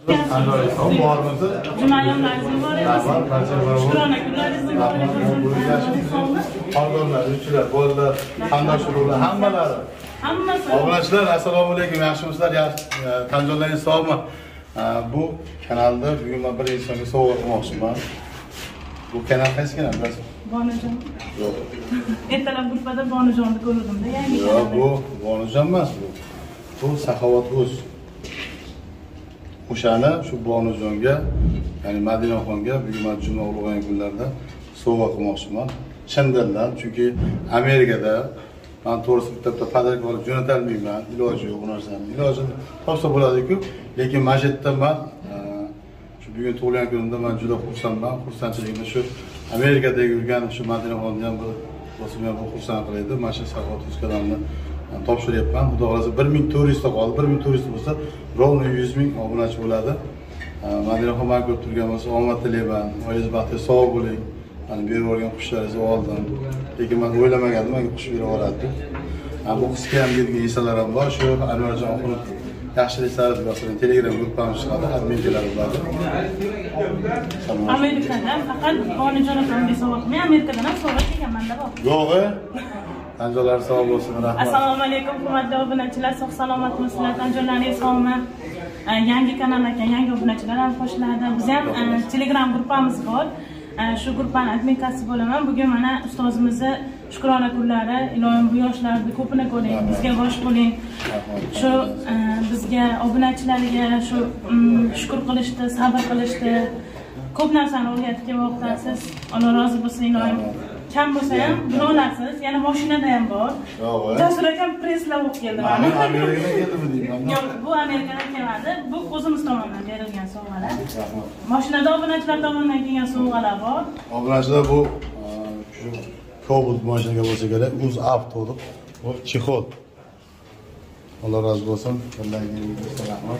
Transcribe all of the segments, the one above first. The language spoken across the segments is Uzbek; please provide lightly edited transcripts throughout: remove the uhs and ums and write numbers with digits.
Jumayonlaringiz muborak bo'lsin. Shukrona kunlaringiz muborak bo'lsin. Xonadonlar, uychilar, bolalar, qarindoshlar, hammalari. Hammasi. Obunachilar, assalomu alaykum. Yaxshimisizlar? Tanjonlaringiz sog'mi? Bu kanalda bugun men bir insonga sovg'a qilmoqchiman. Bu kanal qaysi kanal bilasizmi? Bonujon. Yo'q. Ertalab gruppada Bonujonni ko'rdim-da, yangi. Yo'q, bu Bonujon emas bu. Bu Saxovat.uz. O'shani shu Bonujonga, ya'ni Madinaxonga bugun men juma ulug'aygan kunlarda sovg'a qilmoqchiman. Chindandan, chunki Amerikada men to'g'risi bitta padarak olib jo'natalmayman, iloji yo'q bu narsani. Ilojini topsa bo'ladi-ku, lekin mana shu yerda men shu bugun tug'ilgan kunimda men juda xursandman. Xursandchiligimda shu Amerikadagi yurgan shu Madinaxonni ham bir bo'lsa men bu xursand qilaydi. Mana shu Saxovat.uz kanalini topshiryapman. Xudo xolasa 1400 ta qoldi. 1400 bo'lsa, rovno 100 ming obunachi bo'ladi. Madinaxon men ko'rib turgan bo'lsa, omad tilayman. Oilangiz baxtli, sog' bo'ling. Hani berib olgan qushlaringizni oldim. Lekin men o'ylamagandim, menga qush berib oladi. Bu qisqa ham yurgan insonlar ham bor. Shu Anvarjon oxirgi yaxshiliklari bilan Telegram gruppamiz chiqadi, adminlar bo'ladi. Amerikadan faqat Bonujon akamga sovg'a qilmay, Amerikadan ham sovg'a kelganman-da bor. Yo'q-a? Tanjonlar sog' bo'lsin, rahmat. Assalomu alaykum, hurmatli obunachilar, sog' salomatmisizlar? Tanjonlaringiz sog'mi? Yangi kanal ekan, yangi obunachilar ham qo'shiladi. Biz ham Telegram gruppamiz bor. Shu gruppani adminkasi bo'laman. Bugun mana ustozimizni shukrona kunlari, iloyim bu yoshlarni ko'pini ko'ring, bizga bosh bo'ling. Shu bizga obunachilarga shu shukr qilishdi, sabr qilishdi. Ko'p narsani o'rgatib kelmoqdasiz. Alloh rozi bo'lsin, iloyim. Kam bo'lsa ham bilolarsiz, yana mashinada ham bor. Jasur akam presslab o'qib keldi mana. Amerikadan keldimi deyman. Yo'q, bu Amerikadan kelmadi. Bu o'zimiz tomonidan berilgan sovg'alar. Mashinada obunachilar tomonidan kelgan sovg'alar bor. Obunachilar bu shu Cobalt mashinaga bo'lsa kerak, Uz Auto deb. Bu chexol. Alloh rozi bo'lsin. Rahmat.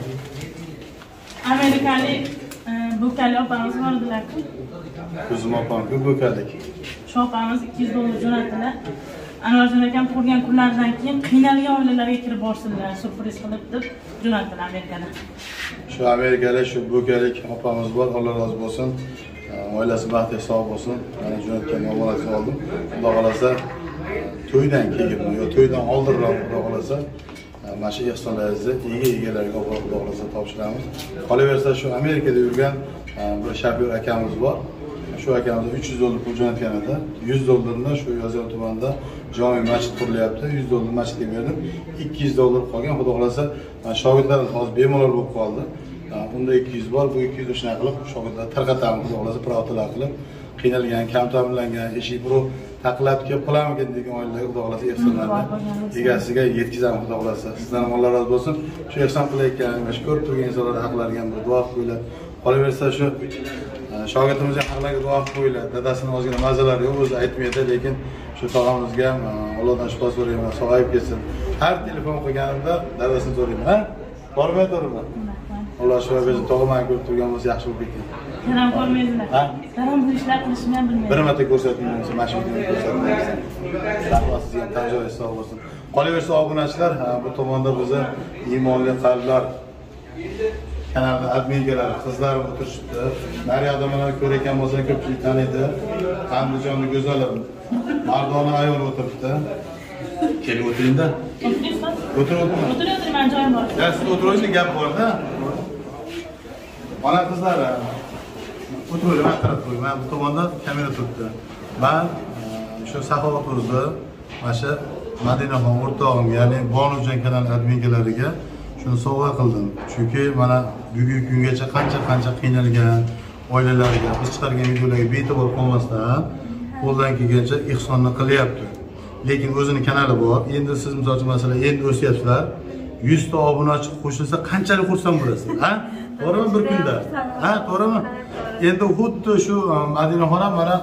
Amerikalik Bukali opamiz bor edilar-ku. Ko'zim opam-ku Bukalik. Shu opamiz $200 jo'natdilar. Anvarjon akam tug'ilgan kunlaridan keyin qiynalgan oilalarga kirib borsinlar, surpriz qilib deb jo'natdilar Amerikadan. Shu Amerikada shu Bukalik opamiz bor, Alloh rozi bo'lsin. Oilasi baxtli sog' bo'lsin. Mana jo'natgan omonatni oldim. Xudo xolasa to'ydan keyin, yo to'ydan oldinroq xudo xolasa mana shu ehsonlaringizni egalariga Xudo xolasa topshiramiz. Qolaversa shu Amerikada yurgan bir Shapir akamiz bor. Shu akamiz $300 pul jo'natgan edi. $100 ni shu Yozyovon tumanida jome masjid qurilyapti. $100 masjidga berdim. $200 qolgan. Xudo xolasa shogirdlarim hozir bemalol bo'lib qoldi. Unda 200 bor. Bu 200 shuna qilib shogirdlar tarqatamiz. Xudo xolasa pravotalar qilib qiynalgan, kam ta'minlangan, eshik buru taqlab kelib qolamikin degan oilalarga Xudo xolasa ehsonlarni egasiga yetkazamiz. Xudo xolasa sizlardan Alloh rozi bo'lsin. Shu ehson qilayotgan, shu ko'rib turgan insonlar haqlariga bir duo qo'yinglar. Qolaversa shu shogirdimizga haqlarga duo qo'yinglar. Dadasini ozgina mazalari yo'q, o'zi aytmaydi, lekin shu tog'amizga Allohdan shifo so'rayman, sog'ayib ketsin. Har telefon qilganimda dadasini so'rayman, ha? Bormay turibmi? Alloh shifo bersin. Tog'amni ko'rib turgan bo'lsa yaxshi bo'lib ketgan. Karam ko'rmaysizlar. Ha? Karam bu ishlar qilishni ham bilmaydi. Bir marta ko'rsatmayman, mashinani ko'rsatmayman. Rahmat sizga, tan joyingiz sog' bo'lsin. Qolaversa obunachilar, bu tomonda bizni iymonli qalblar kanalda adminlar, qizlar o'tirishibdi. Naryoqda mana ko'rayotgan bo'lsa ko'pchilik taniydi. Andijonning go'zali mardona ayol o'tiribdi. Kelib o'tiring-da. O'tirman, joyim bor. Ya siz o'tirishni gap bor-da. Ona qizlar o'tiringlar, men qarab qo'ying. Men bu tomonda kamera turibdi. Men shu Saxovat.uz'da mana shu Madinaxon o'rtog'im, ya'ni Bonujon kanal adminlariga shuni sovg'a qildim. Chunki mana bugungi kungacha qancha qiynalgan oilalarga biz chiqargan videolarga bee'tibor qolmasdan qo'ldan kelgancha ehsonni qilyapti. Lekin o'zini kanali bor. Endi siz masalan masalan endi o'syapsizlar. 100 ta obunachi qo'shilsa qanchalik xursand bo'lasiz, ha? To'g'rimi bir kunda? Ha, to'g'rimi? Endi xuddi shu Madinaxon ham mana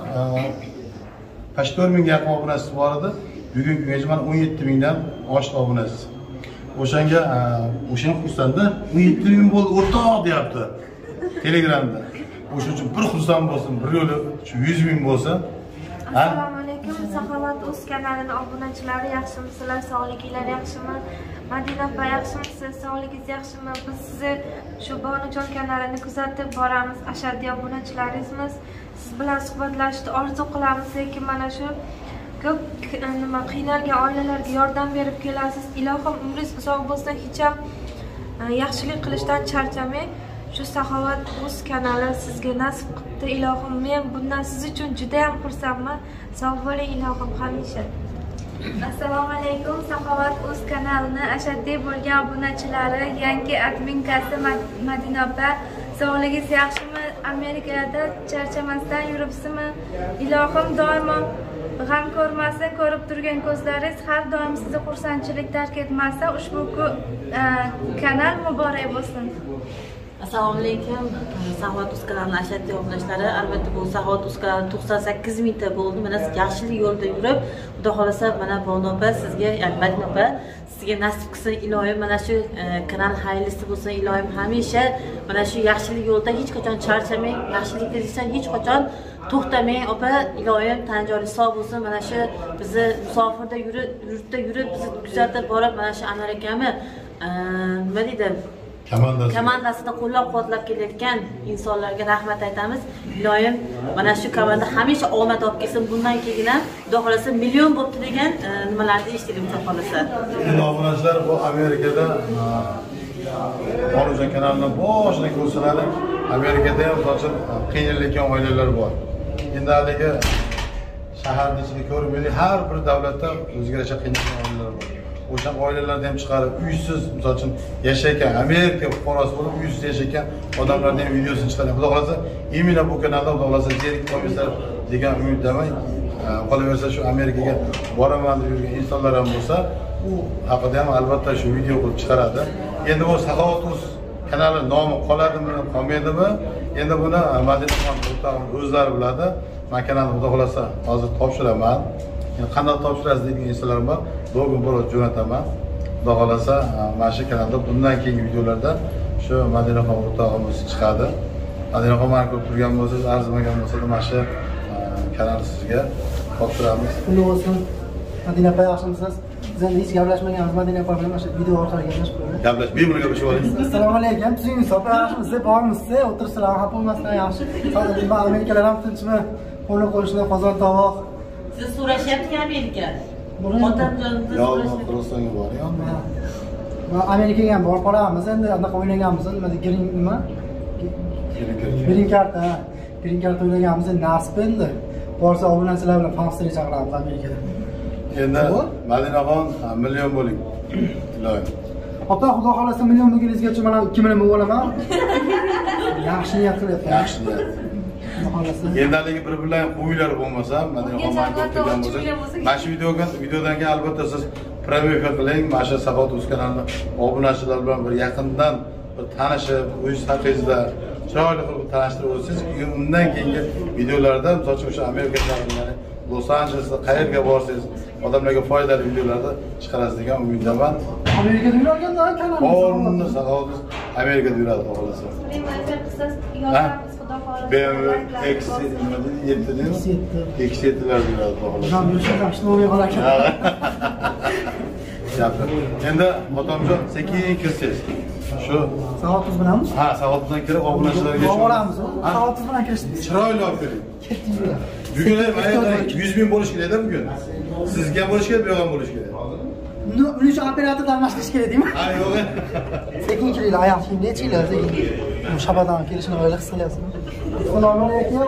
4 mingga yaqin obunachisi bor edi. Bugungi kungacha mana 17 mingdan oshdi obunachisi. O'shanga xursanda 17 ming bo'ldi o'rtoq deyapti Telegramda. O'sha uchun bir xursand bo'lsin, bir yo'li shu 100 ming bo'lsa, Assalomu alaykum. Saxovat.uz kanalining obunachilari yaxshimisizlar? Sog'liginglar yaxshimi? Madina opa yaxshimisiz? Sog'ligingiz yaxshimi? Biz sizni shu Bonujon kanalini kuzatib boramiz. Ashaddiy obunachilaringizmiz. Siz bilan suhbatlashishni orzu qilamiz, lekin mana shu ko'p qiynalgan oilalarga yordam berib kelasiz. Ilohim umringiz uzoq bo'lsin, hech ham yaxshilik qilishdan charchamang. Shu Saxovat.uz kanali sizga nasib qilibdi. Ilohim, men bundan siz uchun juda ham xursandman. Sog' bo'ling ilohim hamisha. Assalomu alaykum. Saxovat.uz kanalini ashaddiy bo'lgan obunachilari, yangi adminkasi Madina opa. Sog'ligingiz yaxshimi? Amerikada charchamasdan yuribsizmi? Ilohim doimo g'am ko'rmasin, ko'rib turgan ko'zlaringiz har doim sizni xursandchilik tark etmasa, ushbu kanal muborak bo'lsin. Assalomu alaykum. Saxovat.uz kanalining ashaddiy obunachilari, albatta bu Saxovat.uz kanali 98 mingta bo'ldi. Mana siz yaxshilik yo'lida yurib, Xudo xolasa mana Bono opa sizga, ya'ni Madina opa sizga nasib qilsin ilohim, mana shu kanal xayrlisi bo'lsin ilohim hamisha. Mana shu yaxshilik yo'lida hech qachon charchamang, yaxshilikingizdan hech qachon to'xtamang opa, ilohim tan joyingiz sog' bo'lsin. Mana shu bizni musofirda yurtda yurib bizni kuzatib borib, mana shu Amerikami nima deydi? Komandasida qo'llab-quvvatlab kelayotgan insonlarga rahmat aytamiz. Ilohim mana shu komanda hamisha omad olib kelsin. Bundan keyin ham Xudo xolasa million bo'pti degan nimalarni eshitdik Xudo xolasa. Endi obunachilar bu Amerikada Bonujon kanalining boshidan ko'rsalar, Amerikada ham sochib qiynalayotgan oilalar bor. Endi haligi shaharda ichida ko'rib, har bir davlatda o'ziga yarasha qiynalayotgan oilalar bor. O'sha oilalarni ham chiqarib, uysiz, misol uchun yashayotgan, Amerika fuqarosi bo'lib uysiz yashayotgan odamlarning ham videosini chiqaradi. Xudo xolasa, imенно bu kanalda Xudo xolasa zerikib qolmaysizlar degan umiddaman. Qolaversa shu Amerikaga boraman deb yurgan insonlar ham bo'lsa, u haqida ham albatta shu video qilib chiqaradi. Endi bu Saxovat.uz kanali nomi qoladimi, qolmaydimi? Endi buni Madina o'rtog'im o'zlari biladi. Men kanalni Xudo xolasa hozir topshiraman. Qanday topshirasiz degan insonlar bor. Logo bo'lib jo'nataman. Xudo xolasa, mana shu kanalda bundan keyingi videolarda shu Madina o'rtog'imiz chiqadi. Madina xonimni ko'rib turgan bo'lsangiz, arzimagan bo'lsa, mana shu kanalni sizga topshiramiz. Qutlug' bo'lsin. Madina opa yaxshimisiz? Biz endi hech gaplashmaganmiz. Madina opa bilan mana shu video orqali gaplashib qo'ydik. Gaplash, bemalol gaplashib oling. Assalomu alaykum. Sizingiz opa yaxshimisiz? Bormisiz? O'tirsizlar, xafa bo'lmasdan yaxshi. Hozir Amerikalar ham tinchmi? Qo'lni qo'yishni qozon tovoq. Siz so'rashyapti Amerika. Otamjonimiz so'rashdi. Qirg'izistonga boryapman. Men Amerikaga ham borib qolamiz. Endi anaqa o'ylaganmiz. Nima nima? Green card, ha. Green card o'ylaganmiz. Nasib endi. Borsa obunachilar bilan fansini chaqiramiz Amerikada. Endi Madinaxon million bo'ling. Ilohim. Opa, Xudo xolasa million bo'lgunizgacha mana 2 million bo'lib olaman. Yaxshi niyat qilyapman. Yaxshi niyat. Endi haligi bir-birlar qo'ylar bo'lmasa, Madinaxon turgan bo'lsa, mana shu videodan keyin albatta siz promofir qiling, mana shu Saxovat.uz kanalining obunachilar bilan bir yaqindan bir tanishib, o'zingiz haqingizda chiroyli qilib tanishtirib o'tsangiz, undan keyingi videolarda, misol uchun o'sha Amerika shaharlari, Los Anjelesda qayerga borsangiz, odamlarga foydali videolarni chiqarasiz degan umiddaman. Amerikada yurganda kanal. O'rni Saxovat.uz Amerikada yuradi, xohlasa. BMW X7'ler yuradi, xohlasa. Endi otamjon sekin kirsangiz. Shu Saxovat.uz bilanmi? Ha, Saxovat.uzdan kirib obunachilarga boramiz. Saxovat.uz bilan kirishdik. Chiroyli olib kiring. Bugun ham 100 ming bo'lish kerak-da bugun. Sizga ham bo'lish kerak, bu yo'q ham bo'lish kerak. Uni uchun operatordan almashtirish kerak deymi? Ha, yo'q. Sekin kiringlar, oyoq kiyim nechinglar sekin. Shabadan kelishini o'yla his qilyapsizmi? Assalomu alaykum.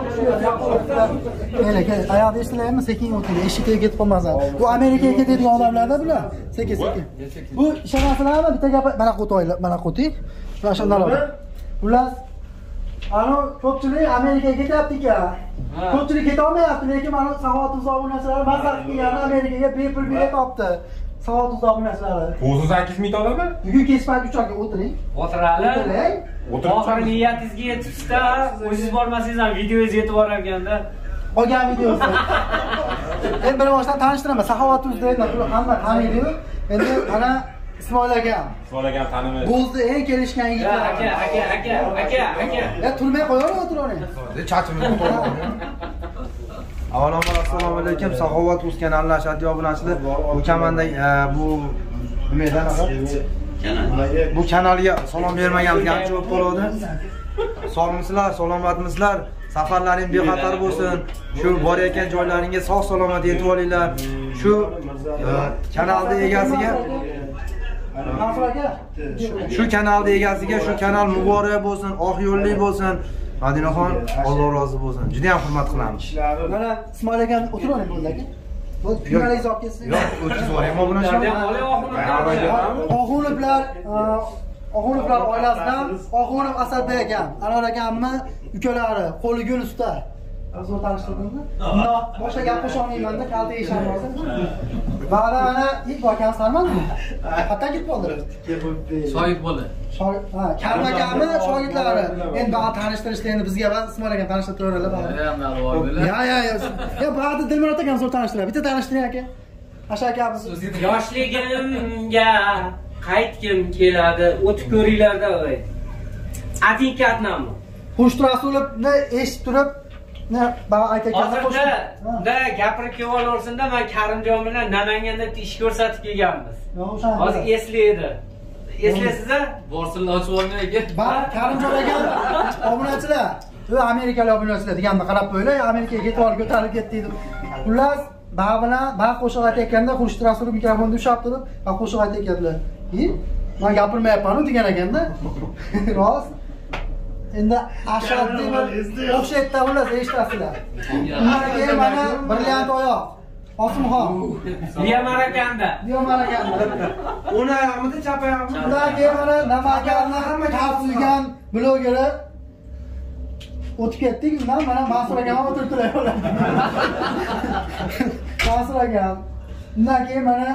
Kel, oyoqni eshitilayapmi? Sekin o'ting. Eshikka ketib qolmasin. Bu Amerikaga ketadigan odamlarda bular. Sekin. Bu ishonasizlarmi? Bitta gap mana qo'toylar, mana qo'ting. Mana shunday oladi. Xullas, ana ko'pchilik Amerikaga ketyapti ekan. Ko'pchilik keta olmayapti, lekin mana Saxovat.uz obunachilari maslahat qilgan Amerikaga bepul bilet topdi. Saxovat.uz obunachilari. 38 ming dollarmi? Bugun kech payt uchoqqa o'tiring. O'tirali. Oxiri niyatingizga yetibdi-da, o'zingiz bormasangiz ham videongiz yetib borarganda. Qolgan videosi. Endi bir boshdan tanishtiraman. Saxovat.uz deydi, hamma taniydi. Endi ana Ismoil aka. Ismoil aka tanimaydi. Bo'zda eng kelishgan yigitlar. Aka. Ya turmay qo'yaver, o'tiravering. Chachimni qo'yaver. Avvalambor assalomu alaykum. Saxovat uz kanalining ashaddiy obunachilar. Bu kamanda bu nimadan bu kanalga salom bermaganimizga ancha ko'p bo'ldi. Sog'misizlar, salomatmisizlar? Safarlaring bexatar bo'lsin. Shu borayotgan joylaringga sog' salomat yetib olinglar. Shu kanalning egasiga shu kanal muborak bo'lsin, oq yo'lli bo'lsin. Madinaxon, Alloh rozi bo'lsin. Juda ham hurmat qilamiz. Mana Ismoil aka o'tiravering bularga. Bu finaliz olib kelsin. Yo'q, o'tkazib Og'unovlar oilasidan Og'unov Asadbek akam, Anvar akamni ukalari, qo'li gul usta. O'zini tanishtirdingmi? Boshqa gap qo'sha olmayman-da, kalta esham hozir. Ba'da mana ilk akam sarmanmi? Qayerdan ketib qoldilar? Shoyib bo'ldi. Ha, Karim akamni shogirdlari. Endi ba'da tanishtirishdi, endi bizga va Ismoil akam tanishtirib turaveradilar. Ya, ba'da Dilmurod akam so'z tanishtiradi. Bitta tanishtiring aka. Asha akamiz. Yoshligimga qaytgim keladi. O'tib ko'ringlarda voy. Atikatnami? Xush Rasulovni eshitib turib, aytayotganda hozirda gapirib kelaversin-da, men Karimjon bilan Namanganda ish ko'rsatib kelganmiz. Hozir eslaydi. Eslaysiz-a? Borsinlar ochib olmay aka. Karimjon aka obunachilar, amerikalik obunachilar deganni qarab qo'yinglar, Amerikaga ketib olib ko'tarilib ketdi deb. Xullas, bilan qo'shiq aytayotganda Xush Rasulov mikrofonni ushlab turib, qo'shiq aytayotganlar. Men gapirmayapman-ku degan ekanda. Rost. Endi ashaddiy o'xshatda ular eshitasizlar. Undan mana brilliant oyoq. Osimxon. Biyomarakanda. O'ng oyog'imda chap oyog'im. Undan keyin mana Namanganni hamma tavsiyagan blogerlar o'tib ketdik. Undan mana Mansur akam o'tirib turadi. Mansur akam. Undan keyin mana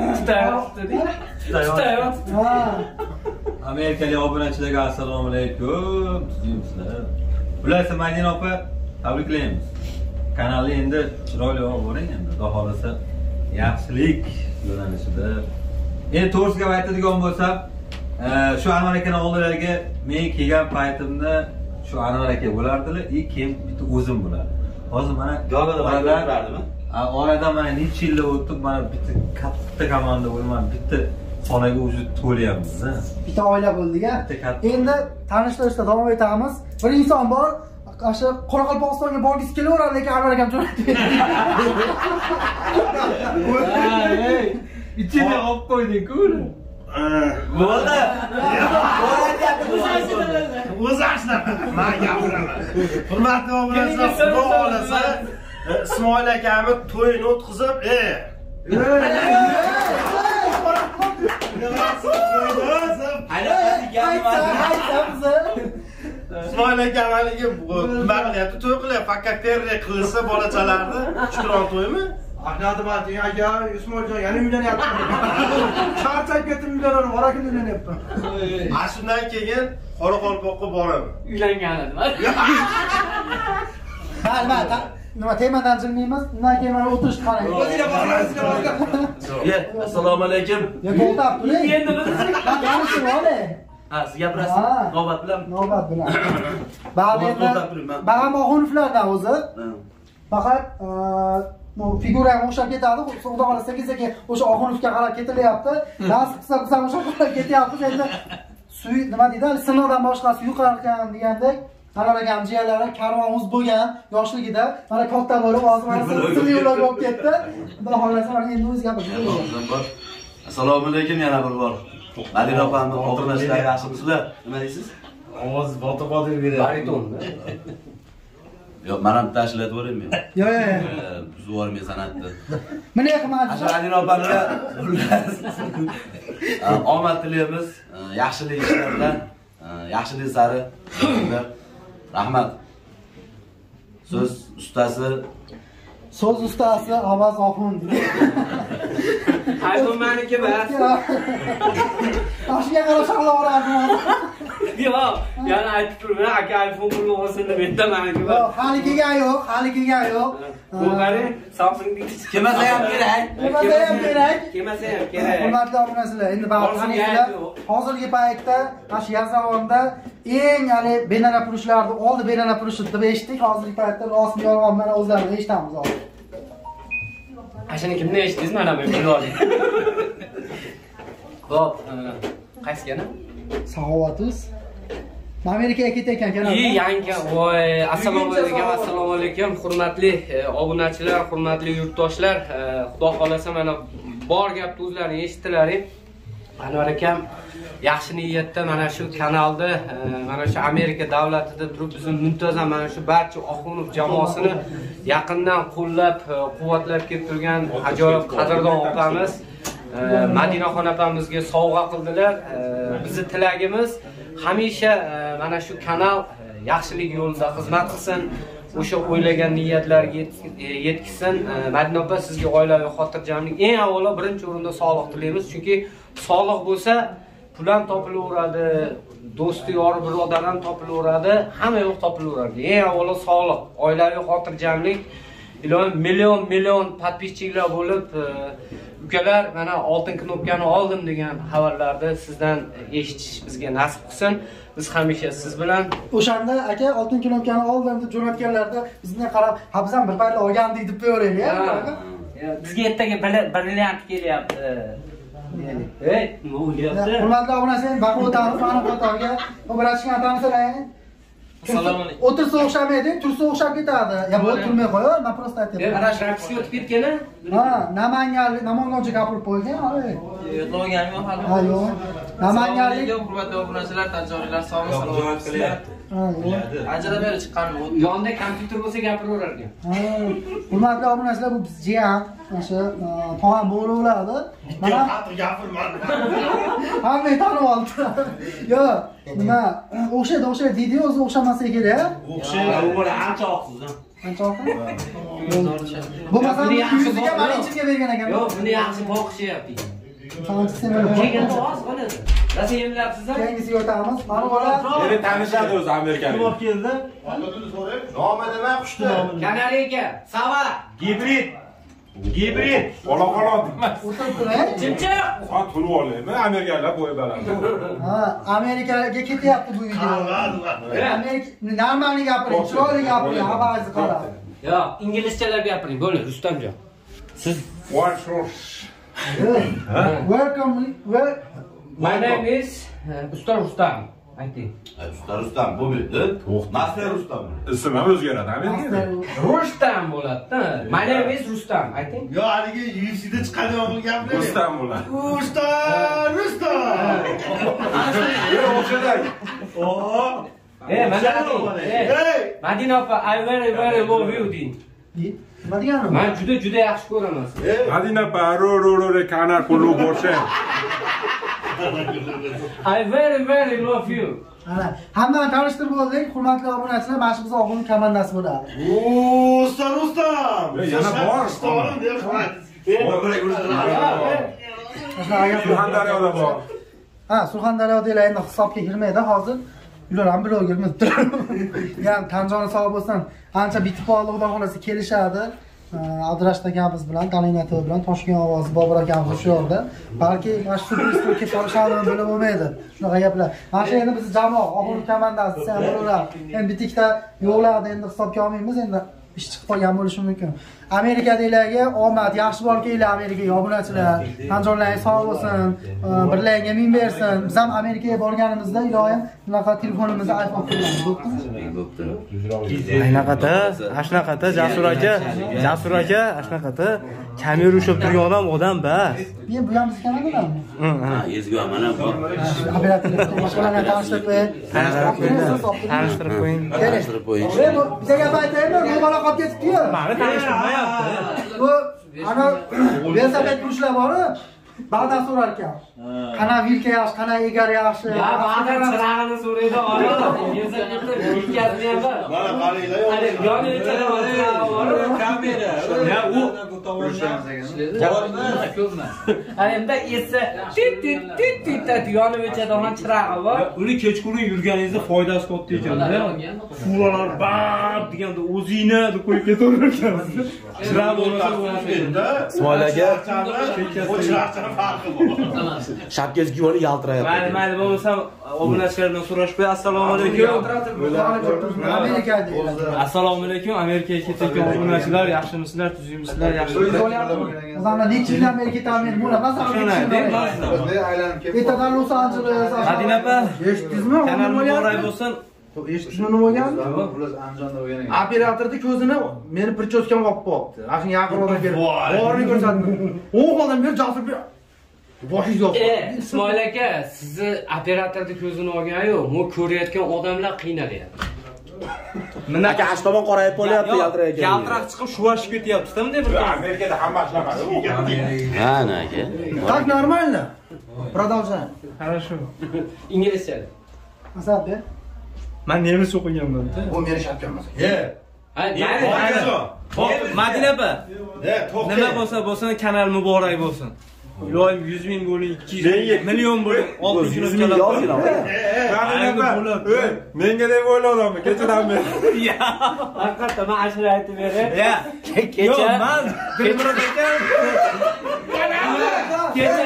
tutayapti. Ha. Amerikalik obunachilarga assalomu alaykum. Sizlar. Ularsa Madina opa, tabriklaymiz. Kanalni endi chiroyli olib boring endi. Xudo xolasa yaxshilik yo'nalishida. Endi to'g'risiga aytadigan bo'lsam, shu Anvar akaning oldilariga men kelgan paytimda shu Anvar aka bo'lardilar, keyin bitta o'zim bo'lardim. Hozir mana oradan mana necha yillar o'tib, mana bitta katta komanda bo'lman, bitta xonaga o'zi to'layapmiz. Bitta oila bo'ldik-a. Endi tanishtirishda davom etamiz. Bir inson bor, o'sha Qoraqalpog'istonga borgisi kelaveradi, lekin Anvar akam jo'natib berdi. Ichini olib qo'yding-ku. Bo'ldi. O'zi shunaqa. Men gapiraman. Hurmatli obunachilar, Xudo xolasa Ismoil akamni to'yini o'tkazib, Ismoil aka maligi nima qilyapti? To'y qilyapti. Faqat terre qilsa bolachalarni Shukron to'ymi? Ahnadim aka, Ismoiljon yana uylanyapti. Charchab ketib uylanadi, orakin uylanyapti. Shundan keyin Qoraqalpoqqa boraman. Uylangan edim. Mayli, nima temadan jilmaymiz. Undan keyin mana o'tirishni qarang. O'zingizga borasizlar. Assalomu alaykum. To'xtab turing. Endi biz tanishib oling. Ha, siz gapirasiz. Navbat bilan. Bag'am Og'unovlardan o'zi. Faqat bu figura ham o'xshab ketadi. Xudo xolasa sekin o'sha Og'unovga qarab ketilyapti. Nasib qilsa o'sha qarab ketyapmiz. Endi nima deydi? Sinovdan boshqasi yuqargan degandek. Qaralagan jiyanlari karvonimiz bo'lgan yoshligida mana katta bo'lib hozir mana sizni yo'lga olib ketdi. Xudo xolasa mana endi o'zi gapiradi. Assalomu alaykum yana bir bor. Madina opamni obunachilar yaxshimisizlar? Nima deysiz? Ovoz botib beradi. Baritonmi? Yo'q, men ham tashlatib o'raman. Yo'q. Buzib o'rmay san'atni. Mana qilmadi. Madina opamga omad tilaymiz. Yaxshilik ishlarda, yaxshilik sari. Rahmat. So'z ustasi Avaz Oxun. Hay bu meniki bas. Toshga qarab shaqlavorardim. Yo'q, yana aytib turibman, aka iPhone pulni olsin deb aytaman. Yo'q, hali kelgan yo'q, hali kelgan yo'q. Bu qarang, Samsung Kelmasa ham kerak. Kelmasa ham kerak. Kelmasa ham kerak. Hurmatli obunachilar, endi barchangizlar hozirgi paytda mana shu yaz zamonida eng hali benana purishlarni oldi, benana purishi deb eshitdik. Hozirgi paytda rostmi yolg'onmi mana o'zlaringiz eshitamiz hozir. Ashuni kimdan eshitdingiz? Mana men bilib oldim. Xo'p, qaysi kana? Saxovatuz. Amerikaga ketayotgan kanal. Yangi, voy, assalomu alaykum, hurmatli obunachilar, hurmatli yurtdoshlar. Xudo xolasa mana bor gapni o'zlaring eshitdilaring. Anvar akam yaxshi niyatda mana shu kanalda, mana shu Amerika davlatida turib bizni muntazam mana shu barcha Oxunov jamoasini yaqindan qo'llab, quvvatlab kelib turgan ajoyib qadrdon opamiz Madinaxon opamizga sovg'a qildilar. Bizni tilagimiz hamisha mana shu kanal yaxshilik yo'lida xizmat qilsin, o'sha o'ylagan niyatlarga yetkazsin. Madina opa, sizga oilaviy xotirjamlik, eng avvalo birinchi o'rinda sog'liq tilaymiz, chunki sog'liq bo'lsa, pul ham topilaveradi, do'sti, yori, birodar ham topilaveradi, hamma yo'q topilaveradi. Eng avvalo sog'liq, oilaviy xotirjamlik. Ilohim million podpischilar bo'lib, ukalar mana oltin knopkani oldim degan xabarlarni sizdan eshitish bizga nasib qilsin. Biz hamisha siz bilan O'shanda aka oltin knopkani oldim deb jo'natganlarda bizga qarab, "Ha, biz ham bir paytlar olgandik" deb qo'yaveraylik. Bizga ertaga brilliant kelyapti. Ey, nima bo'lyapti? Hurmatli obunachilar, Baqo'tanov mana Qo'torga obunachiga tanishtiraylik. Assalomu alaykum. O'tirsa o'xshamaydi, tursa o'xshab ketadi. Ya bu turmay qo'yar, men prosta aytaman. Ana shapsiga o'tib ketgan-a? Ha, Namangancha gapirib qo'ygan, ha. Yodlaganmi hali? Ha, yo'q. Namanganlik hurmatli obunachilar, tajorilar sog' salomat qilyapti. Ha, yo'q. Anchadan beri chiqqanmi? Yonda kompyuter bo'lsa gapiraverar ekan. Ha, hurmatli obunachilar, bu biz jiyan, o'sha tog'am bo'laveradi. Mana qattiq gapirmadi. hamma tanib oldi. Yo'q, nima o'xshaydi deydi, o'zi o'xshamasa kerak. O'xshaydi. U bola ancha oqsiz. Ancha oqsiz? Bu masalan yuziga mani ichimga bergan ekan. Yo'q, buni yaxshi boqishyapti. Qancha semen. Kelganda oz qoladi. Nasıl yemlayapsizlar? Keyingisiga o'tamiz. Mana bola. Endi tanishadi o'zi amerikalik. Kim olib keldi? Otini so'rayib, nomi nima qushdi? Kanariyka, Sava, Gibrid. Ola emas. O'tirib turay. Chimchiq. Soat turib olaymi? Amerikaliklar bo'yi baland. Ha, Amerikaga ketyapti bu video. Amerika normalni gapiring, chiroyli gapiring, xabaringizni qarab. Yo'q, inglizchalar gapiring, bo'ldi, Rustamjon. Siz Welcome. My name is Usta Rustam. Ayting. Usta Rustam bu bildi. Master Rustam. Ismi ham o'zgaradi Amerikada. Rustam bo'ladi. My name is Rustam. Ayting. Yo, haligi UFC'da chiqadigan gapni. Rustam bo'ladi. Rustam. Mana Madina opa, I very love you ding. Nima degani? Men juda yaxshi ko'raman. Madina parorore kanar pulu borsa. I very love you. Ana, hammani tanishtirib bo'ldik, hurmatli obunachilar, mana shu biz Oxunov komandasi bo'ladi. Usta Rustam. Yana bor. Surxondaryoda bor. Ha, Surxondaryodagilar endi hisobga kirmaydi hozir. Ular ham blogermiz. Ya'ni Tanjoni sog' bo'lsin, ancha bitib qoldi, xudo xolasa kelishadi. Abdurash akamiz bilan, Talinatov bilan, Toshkent ovozi Bobur akamiz shu yerda. Balki mana shu surprizga kelib qolishadi, bilib bo'lmaydi. Shunaqa gaplar. Mana shu endi biz jamoa, Oxunov komandasi ham bo'lar. Endi bitikda yo'qlarni endi hisobga olmaymiz, endi ish chiqib qolgan bo'lishi mumkin. Amerikadagilarga omad, yaxshi bor kelinglar Amerikaga obunachilar. Tanjonlaringiz sog' bo'lsin, birlaringga ming bersin. Biz ham Amerikaga borganimizda iloyim bunaqa telefonimizni iPhone qilamiz, bo'pti? Ashnaqada Jasur aka, ashnaqada kamera ushlab turgan odam bas. Bu ham biz kanaldanmi? Ha, ezgu mana bu. Operatorlar boshqalarni tanishtirib qo'ying. Tanishtirib qo'ying. Bu bizga gap aytaymi? Bu bola qolib ketibdi-yu. Meni tanishtirmayapti. Bu ana velosiped kurishlar bor-ku. Ba'dan so'rar ekan. Qana vilka yaxshi, qana egar yaxshi. Ya ba'dan chirag'ini so'raydi, ola. Yezakda vilkasini ham bor. Mana qaranglar. Hali yoniga bor. Kamera. Ya u endi esa tit yonib o'chadi, ham chirag'i bor. Uni kechqurun yurganingizda foydasi katta ekan-da. Furalar bab deganda o'zingni deb qo'yib ketaverar ekansiz. Chirag bo'lmasa bo'lmaydi. Ismoil aka Bu chiroqchani farqi bor. shapkasi kiyib yaltirayapti. Mayli bo'lmasam obunachilardan so'rash qo'y. Assalomu alaykum. Assalomu alaykum. Amerikaga ketayotgan obunachilar, yaxshimisizlar, tuzukmisizlar, yaxshimisizlar? O'zimlar necha yil Amerikaga ta'min bo'lamiz. Ertadan Los Anjeles. Madina opa, Eshitdingizmi? kanal muborak bo'lsin. Eshitdingizmi nima bo'lgandi? Operatorning ko'zini meni prichoskam olib qo'yibdi. Ashin yaqinroq kelib. Borini ko'rsatdim. U holdan beri jasur boshingiz yo'q. Ismoil aka, sizni operatorning ko'zini olgan-yu, bu ko'rayotgan odamlar qiynalyapti. Mana aka ash tomon qorayib qolyapti, yaltirayotgan. Yaltiraq chiqib shuvashib ketyapti-da, bunday bir. Amerikada hamma shunaqa. Ha, aka. Так нормально. Продолжаем. Хорошо. Inglizcha. Asadbek. Men nemis o'qiganman-da. Bu meni shapkammas. Madina opa. Nima bo'lsa kanal muborak bo'lsin. Iloyim 100 ming bo'ling, 200 million bo'ling, 600 ming Menga deb o'yladim, kechadan beri. Haqiqatdan men ashula aytib beray. Kecha men Dilmurod aka. Kecha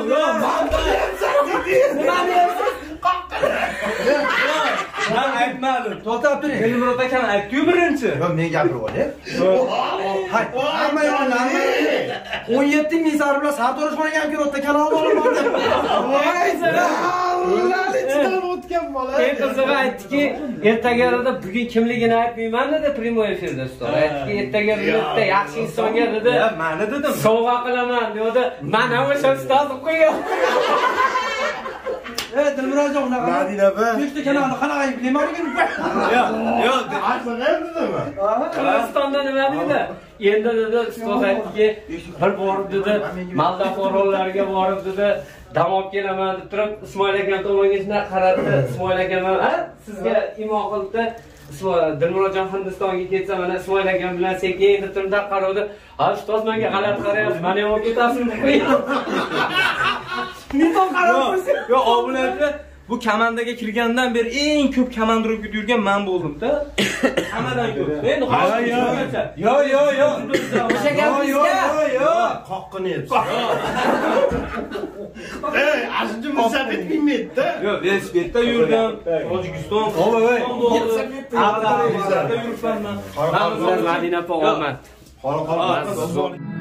Ben aytmadim. To'xtab turing. Dilmurod akam aytdi-yu birinchi. Yo'q, men gapirib olay. Hay, hamma yo'qlarni 17 ming sarf bilan sardosh bo'lgan kirotda kanalni olaman deb. Voy, ularni chiqarib o'tgan bola. Qizig'i aytdiki, ertaga bugun kimligini aytmayman dedi primoy efirda ustoz. Aytdiki, ertaga bitta yaxshi insonga dedi. Ya, meni dedim. Sovg'a qilaman dedi. Men ham o'sha ustozni qo'yaman. Dilmurodjon unaqa. Madina opa. Nechta kanalni qanaqa bilmayman. Yo'q. Qirg'izistonda nima dedi? Endi dedi ustoz aytdiki, bir borib dedi, Maldiv orollarga borib dedi, dam olib kelaman deb turib, Ismoil akam tomonga shunday qaradi. Ismoil akam, "Ha, sizga imo qildi. Dilmurodjon Hindistonga ketsa, mana Ismoil akam bilan sekin deb turib qaradi. Ha, ustoz menga g'alati qarayapsiz. Meni ham olib ketasizmi?" Nima qarayapsiz? Yo'q, obunachilar bu komandaga kirgandan beri eng ko'p komanda urib yurgan men bo'ldim-da. Hammadan ko'p. Endi hozir yo'q. O'sha gapingizga Qoqqini yebsiz. Aslında musabet bilmedi. Yo'q, velosipedda yurdim. Tojikiston, Qozog'iston, Arabistonda yuribman. Madina opa omad. Qora